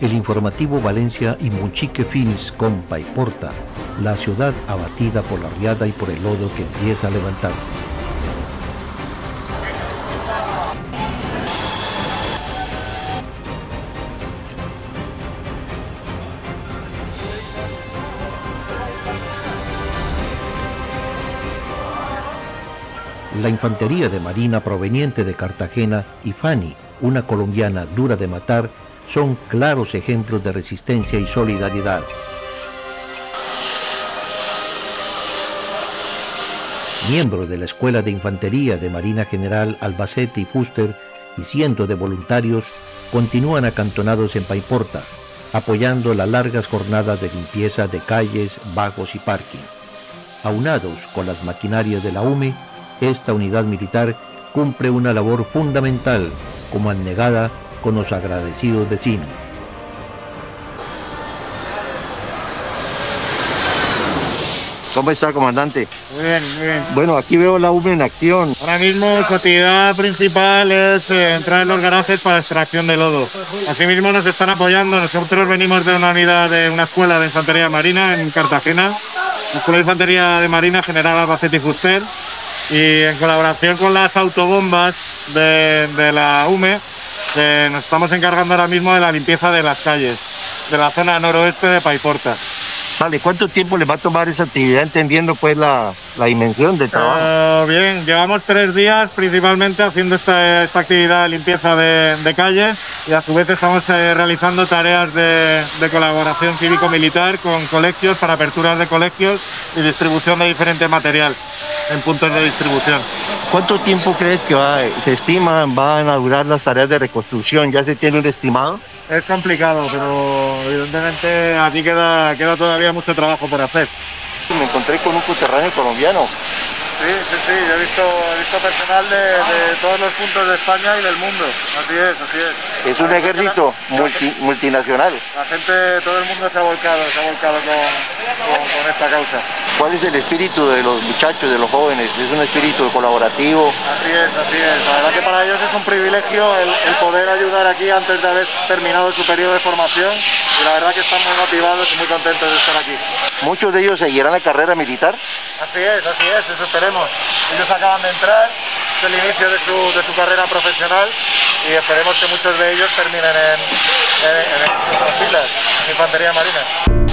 El informativo Valencia y Muchique Films con Paiporta, la ciudad abatida por la riada y por el lodo que empieza a levantarse. La infantería de marina proveniente de Cartagena y Fanny, una colombiana dura de matar, son claros ejemplos de resistencia y solidaridad. Miembros de la Escuela de Infantería de Marina General Albacete y Fuster y cientos de voluntarios continúan acantonados en Paiporta, apoyando las largas jornadas de limpieza de calles, bajos y parking. Aunados con las maquinarias de la UME, esta unidad militar cumple una labor fundamental como abnegada con los agradecidos vecinos. ¿Cómo está, comandante? Muy bien, muy bien. Bueno, aquí veo la UME en acción. Ahora mismo su actividad principal es entrar en los garajes para extracción de lodo. Asimismo nos están apoyando. Nosotros venimos de una unidad de una escuela de infantería marina en Cartagena, la Escuela de Infantería de Marina General Albacete y Fuster, y en colaboración con las autobombas de la UME nos estamos encargando ahora mismo de la limpieza de las calles de la zona noroeste de Paiporta. Vale, ¿cuánto tiempo le va a tomar esa actividad, entendiendo pues la dimensión del trabajo? Bien, llevamos 3 días principalmente haciendo esta actividad de limpieza de calles, y a su vez estamos realizando tareas de colaboración cívico-militar con colegios para aperturas de colegios y distribución de diferente material en puntos de distribución. ¿Cuánto tiempo crees que se estiman van a durar las tareas de reconstrucción? ¿Ya se tiene un estimado? Es complicado, pero evidentemente aquí queda todavía mucho trabajo por hacer. Me encontré con un coterráneo colombiano. Sí, yo he visto personal de todos los puntos de España y del mundo. Así es. Es un ejército multinacional. La gente, todo el mundo se ha volcado con esta causa. ¿Cuál es el espíritu de los muchachos, de los jóvenes? ¿Es un espíritu colaborativo? Así es. La verdad que para ellos es un privilegio el poder ayudar aquí antes de haber terminado su periodo de formación, y la verdad que están muy motivados y muy contentos de estar aquí. ¿Muchos de ellos seguirán la carrera militar? Así es, eso esperemos. Ellos acaban de entrar, es el inicio de su carrera profesional, y esperemos que muchos de ellos terminen en las filas de Infantería Marina.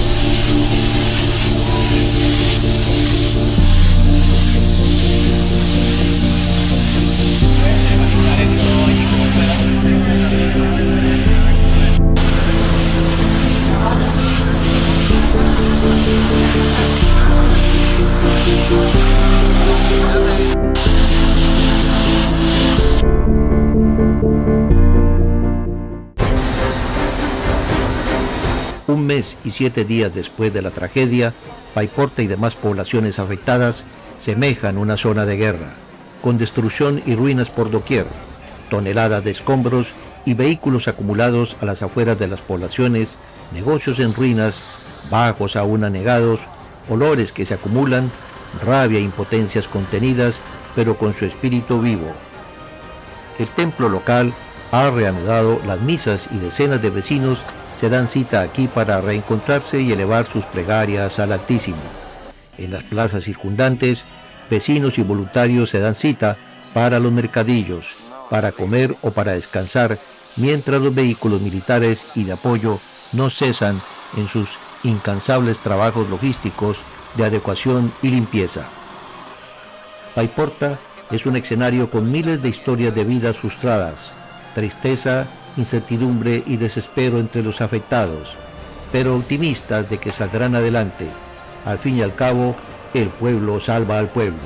Un mes y 7 días después de la tragedia, Paiporta y demás poblaciones afectadas semejan una zona de guerra, con destrucción y ruinas por doquier, toneladas de escombros y vehículos acumulados a las afueras de las poblaciones, negocios en ruinas, bajos aún anegados, olores que se acumulan, rabia e impotencias contenidas, pero con su espíritu vivo. El templo local ha reanudado las misas y decenas de vecinos se dan cita aquí para reencontrarse y elevar sus plegarias al Altísimo. En las plazas circundantes, vecinos y voluntarios se dan cita para los mercadillos, para comer o para descansar, mientras los vehículos militares y de apoyo no cesan en sus incansables trabajos logísticos de adecuación y limpieza. Paiporta es un escenario con miles de historias de vidas frustradas, tristeza, incertidumbre y desespero entre los afectados, pero optimistas de que saldrán adelante. Al fin y al cabo, el pueblo salva al pueblo.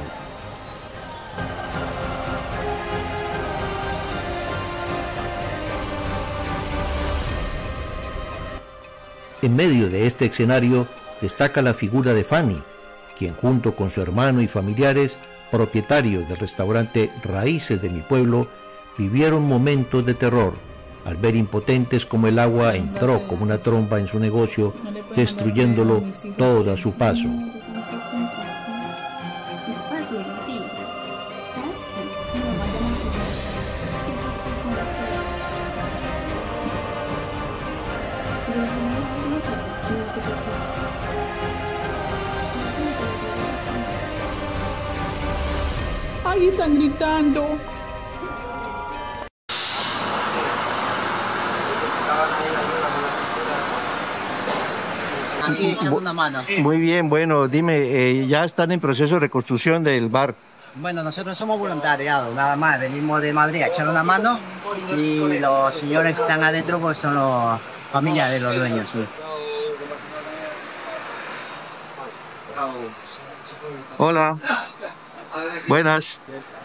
En medio de este escenario destaca la figura de Fanny, quien junto con su hermano y familiares, propietarios del restaurante Raíces de mi pueblo, vivieron momentos de terror al ver impotentes como el agua entró como una tromba en su negocio, destruyéndolo todo a su paso. Ay, están gritando. Aquí echando una mano. Muy bien, bueno, dime, ya están en proceso de reconstrucción del bar. Bueno, nosotros somos voluntariados, nada más. Venimos de Madrid a echar una mano y los señores que están adentro pues son los familias de los dueños, sí. Hola. Buenas.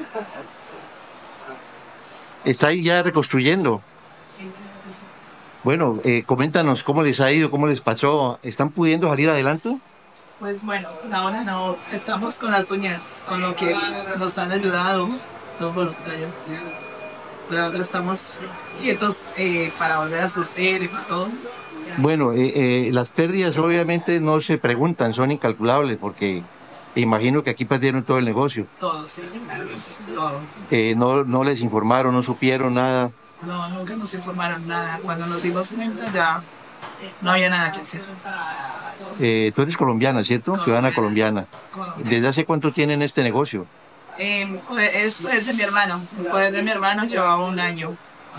¿Estáis ya reconstruyendo? Bueno, coméntanos cómo les ha ido, cómo les pasó. ¿Están pudiendo salir adelante? Pues bueno, ahora no, estamos con las uñas, con lo que nos han ayudado los voluntarios. Pero ahora estamos quietos para volver a surtir y para todo. Bueno, las pérdidas obviamente no se preguntan, son incalculables porque imagino que aquí perdieron todo el negocio. Todo, sí, claro que sí, todo. No les informaron, no supieron nada. No, nunca nos informaron nada. Cuando nos dimos cuenta ya no había nada que hacer. Tú eres colombiana, ¿cierto? Ciudadana colombiana. ¿Desde hace cuánto tienen este negocio? Es de mi hermano. El poder de mi hermano llevaba un año.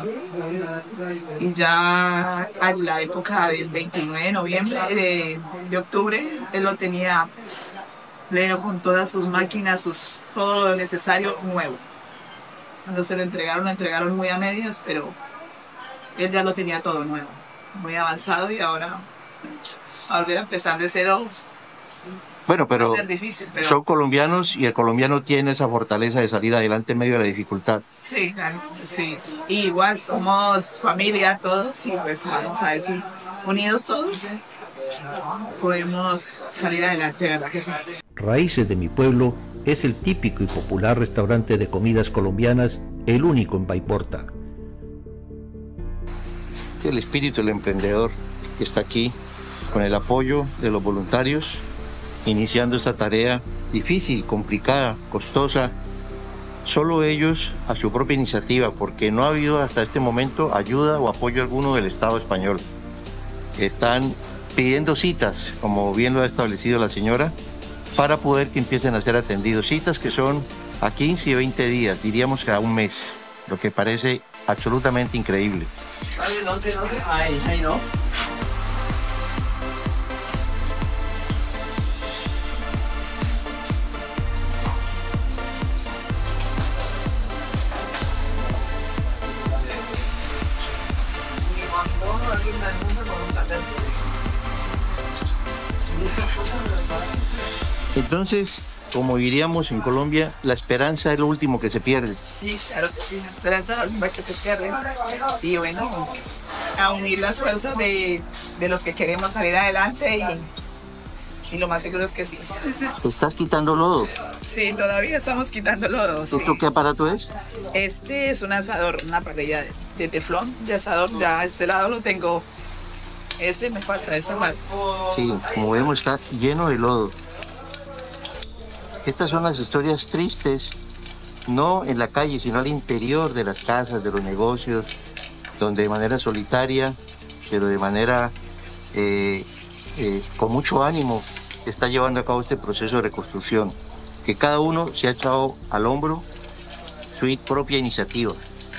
Y ya a la época del 29 de noviembre, de octubre, él lo tenía pleno con todas sus máquinas, todo lo necesario nuevo. Cuando se lo entregaron muy a medias, pero él ya lo tenía todo nuevo, muy avanzado y ahora a volver a empezar de cero. Bueno, pero, va a ser difícil, pero son colombianos y el colombiano tiene esa fortaleza de salir adelante en medio de la dificultad. sí, claro, sí. Y igual somos familia todos y pues vamos a decir, unidos todos, podemos salir adelante, ¿verdad que sí? Raíces de mi pueblo es el típico y popular restaurante de comidas colombianas, el único en Paiporta. El espíritu del emprendedor que está aquí con el apoyo de los voluntarios, iniciando esta tarea difícil, complicada, costosa, solo ellos a su propia iniciativa, porque no ha habido hasta este momento ayuda o apoyo alguno del Estado español. Están pidiendo citas, como bien lo ha establecido la señora, para poder que empiecen a ser atendidos. Citas que son a 15 y 20 días, diríamos que a un mes, lo que parece absolutamente increíble. Ahí no. Entonces, como diríamos en Colombia, la esperanza es lo último que se pierde. Sí, claro que sí, la esperanza es la última que se pierde. Y bueno, a unir las fuerzas de los que queremos salir adelante y lo más seguro es que sí. ¿Estás quitando lodo? Sí, todavía estamos quitando lodo. Sí. ¿Esto qué aparato es? Este es un asador, una parrilla de teflón, de asador. Ya este lado lo tengo. Ese me falta, esa mal. Sí, como vemos está lleno de lodo. Estas son las historias tristes, no en la calle, sino al interior de las casas, de los negocios, donde de manera solitaria, pero de manera con mucho ánimo, se está llevando a cabo este proceso de reconstrucción, que cada uno se ha echado al hombro su propia iniciativa.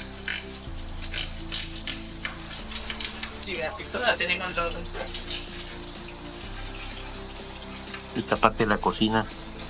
Sí, toda tienen control. Esta parte de la cocina.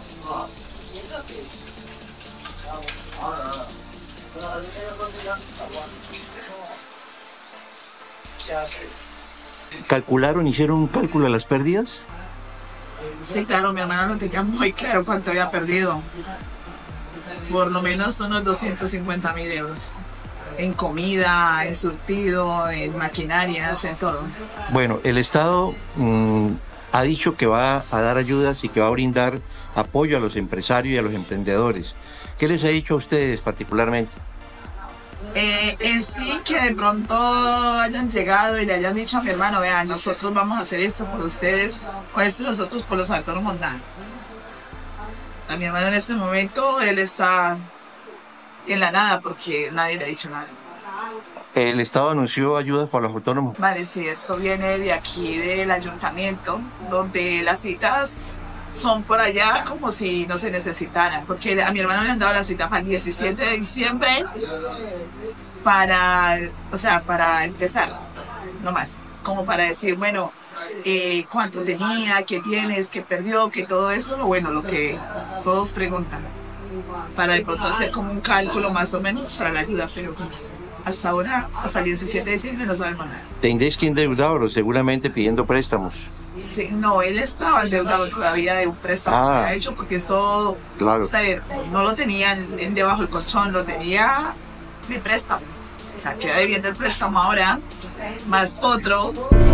¿Calcularon, hicieron un cálculo de las pérdidas? Sí, claro, mi hermano no tenía muy claro cuánto había perdido. Por lo menos unos 250.000 euros. En comida, en surtido, en maquinarias, en todo. Bueno, el Estado ha dicho que va a dar ayudas y que va a brindar apoyo a los empresarios y a los emprendedores. ¿Qué les ha dicho a ustedes particularmente? En sí, que de pronto hayan llegado y le hayan dicho a mi hermano, vean, nosotros vamos a hacer esto por ustedes, pues nosotros por los autónomos nada. A mi hermano en este momento, él está en la nada porque nadie le ha dicho nada. El Estado anunció ayudas para los autónomos. Vale, sí, esto viene de aquí del ayuntamiento, donde las citas son por allá como si no se necesitaran, porque a mi hermano le han dado la cita para el 17 de diciembre para, o sea, para empezar, no más, como para decir, bueno, cuánto tenía, qué tienes, qué perdió, que todo eso, bueno, lo que todos preguntan, para de pronto hacer como un cálculo más o menos para la ayuda, pero hasta ahora, hasta el 17 de diciembre no sabemos nada. Tendréis que endeudaros seguramente pidiendo préstamos. Sí, no, él estaba endeudado todavía de un préstamo que ha hecho porque esto, claro. O sea, no lo tenía en debajo del colchón, lo tenía de préstamo. O sea, queda debiendo el préstamo ahora, más otro.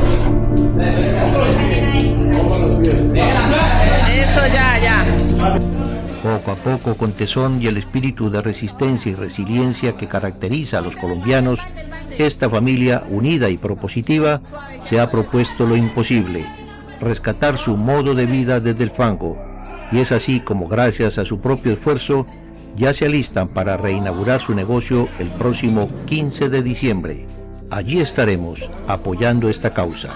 Eso ya. Poco a poco, con tesón y el espíritu de resistencia y resiliencia que caracteriza a los colombianos, esta familia unida y propositiva se ha propuesto lo imposible: rescatar su modo de vida desde el fango, y es así como, gracias a su propio esfuerzo, ya se alistan para reinaugurar su negocio el próximo 15 de diciembre. Allí estaremos apoyando esta causa.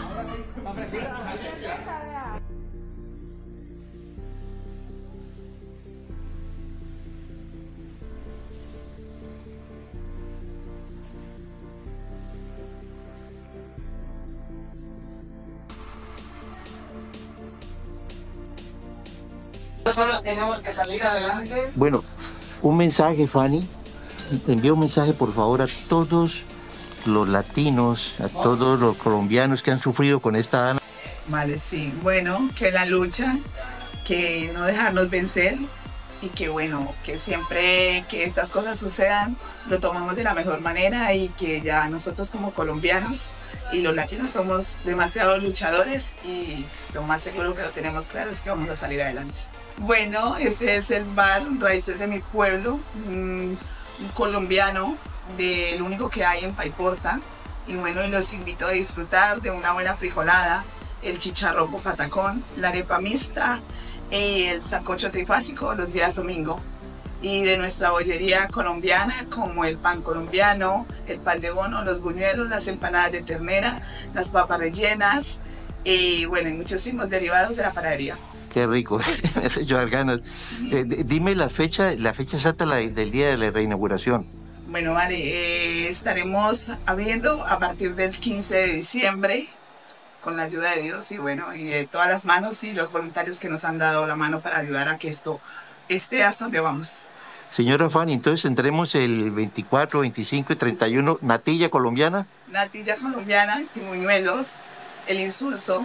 Solo tenemos que salir adelante. Bueno, un mensaje, Fanny. Envía un mensaje, por favor, a todos los latinos, a todos los colombianos que han sufrido con esta Ana. Vale, sí. Bueno, que la lucha, que no dejarnos vencer y que bueno, que siempre que estas cosas sucedan, lo tomamos de la mejor manera y que ya nosotros como colombianos y los latinos somos demasiado luchadores y lo más seguro que lo tenemos claro es que vamos a salir adelante. Bueno, ese es el bar Raíces de mi Pueblo, un colombiano, del único que hay en Paiporta. Y bueno, los invito a disfrutar de una buena frijolada, el chicharrón con patacón, la arepa mixta y el sancocho trifásico los días domingo. Y de nuestra bollería colombiana, como el pan colombiano, el pan de bono, los buñuelos, las empanadas de ternera, las papas rellenas y bueno, y muchísimos derivados de la panadería. Qué rico, me hace llorar ganas. Dime la fecha exacta del día de la reinauguración. Bueno, vale, estaremos abriendo a partir del 15 de diciembre con la ayuda de Dios y bueno, y de todas las manos y los voluntarios que nos han dado la mano para ayudar a que esto esté hasta donde vamos. Señora Fanny, entonces tendremos el 24, 25 y 31 natilla colombiana. Natilla colombiana, y buñuelos, el insulso.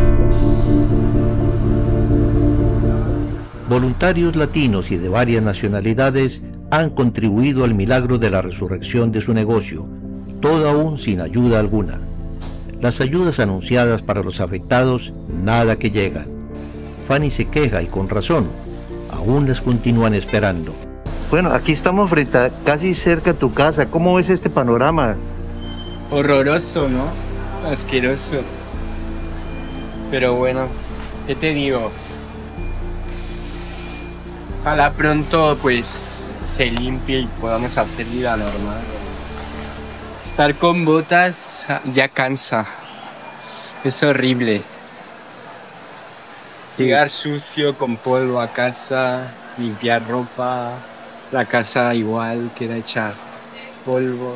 Voluntarios latinos y de varias nacionalidades han contribuido al milagro de la resurrección de su negocio, todo aún sin ayuda alguna. Las ayudas anunciadas para los afectados, nada que llegan. Fanny se queja y con razón, aún las continúan esperando. Bueno, aquí estamos casi cerca a tu casa. ¿Cómo ves este panorama? Horroroso, ¿no? Asqueroso. Pero bueno, ¿qué te digo? Ojalá pronto pues se limpie y podamos hacer vida normal. Estar con botas ya cansa. Es horrible. Llegar sucio con polvo a casa, limpiar ropa, la casa igual queda hecha polvo.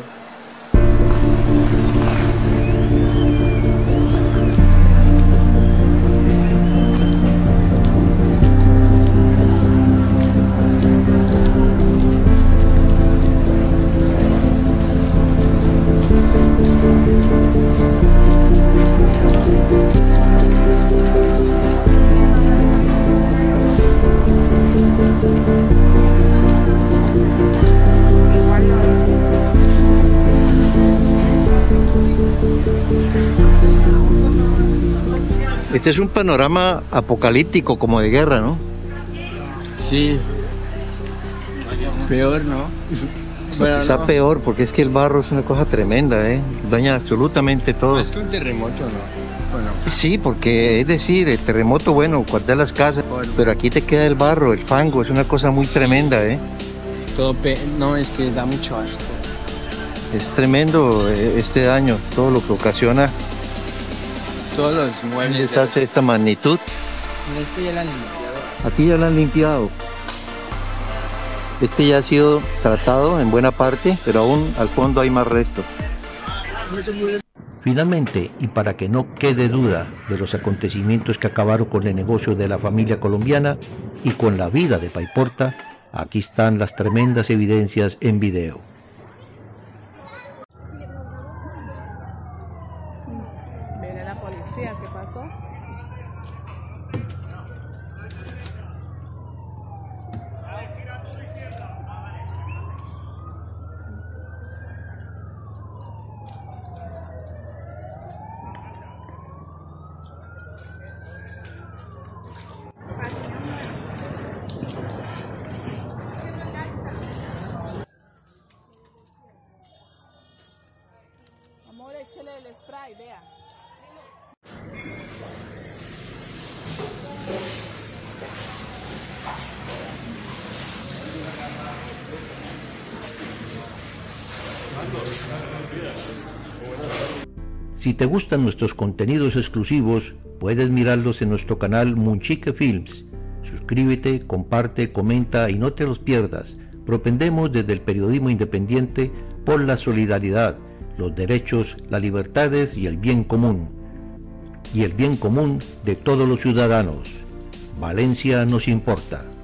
Este es un panorama apocalíptico, como de guerra, ¿no? Sí. Peor, ¿no? Bueno, Quizá no. peor, porque es que el barro es una cosa tremenda, ¿eh? Daña absolutamente todo. Es que un terremoto, ¿no? Bueno. Sí, porque es decir, el terremoto, bueno, guarda las casas, pero aquí te queda el barro, el fango, es una cosa muy tremenda, ¿eh? No, es que da mucho asco. Es tremendo este daño, todo lo que ocasiona Todos los un muebles. desastre de esta magnitud. Este ya lo han limpiado. Aquí ya lo han limpiado. Este ya ha sido tratado en buena parte, pero aún al fondo hay más restos. Finalmente, y para que no quede duda de los acontecimientos que acabaron con el negocio de la familia colombiana y con la vida de Paiporta, aquí están las tremendas evidencias en video. Viene la policía, ¿qué pasó? Amor, échale el spray, vea. Si te gustan nuestros contenidos exclusivos, puedes mirarlos en nuestro canal Munchique Films. Suscríbete, comparte, comenta y no te los pierdas. Propendemos desde el periodismo independiente por la solidaridad, los derechos, las libertades y el bien común. Y el bien común de todos los ciudadanos. Valencia nos importa.